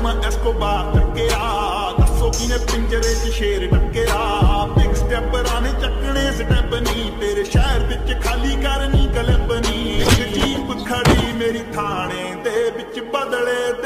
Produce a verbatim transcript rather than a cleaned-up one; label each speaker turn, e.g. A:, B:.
A: ਮੈਂ ਐਸਕੋਬਾਰ ਟੱਕਿਆ ਦੱਸੋ ਕਿਨੇ ਪਿੰਜਰੇ 'ਚ ਸ਼ੇਰ ਟੱਕਿਆ ਬਿਗ ਸਟੈਪਰਾਂ ਨੇ ਚੱਕਣੇ ਸਟੈਪ ਨਹੀਂ ਤੇਰੇ ਸ਼ਹਿਰ ਵਿੱਚ ਖਾਲੀ ਕਰਨੀ ਕਲਬ ਨਹੀਂ ਇੱਕ ਜੀਪ ਖੜੀ ਮੇਰੀ ਥਾਣੇ ਦੇ ਵਿੱਚ ਬਦਲੇ